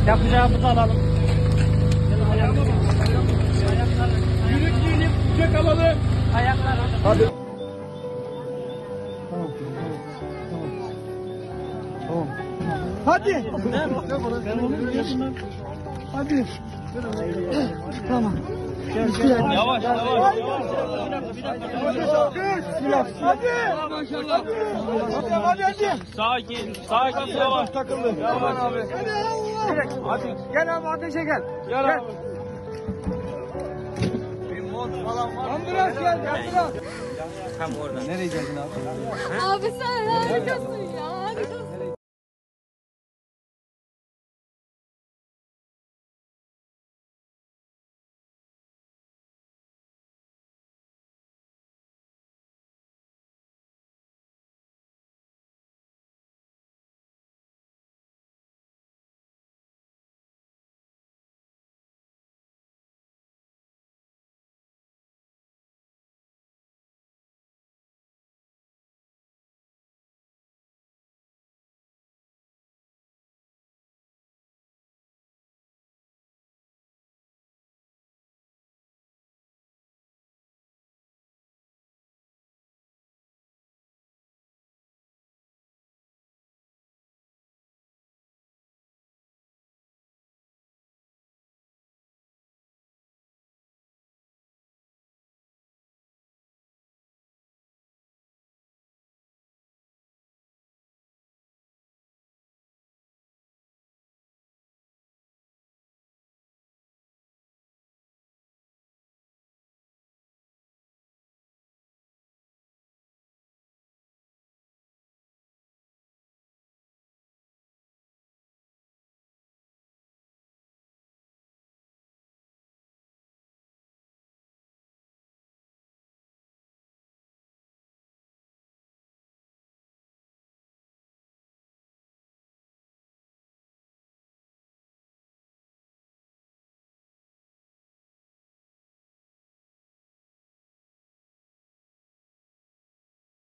Yapacağımızı alalım. Yürük giyinip kucak alalım. Ayaklar. Hadi. Hadi. Hadi. Tamam. Yavaş. Hadi. Sakin yavaş. Takıldı. Tamam abi. Hadi. Gel abi ateşe gel. Gel. Bir mont falan var. Ambulans geldi ambulans. Tam orada. Nereye geldin abi? Abi sen harikasın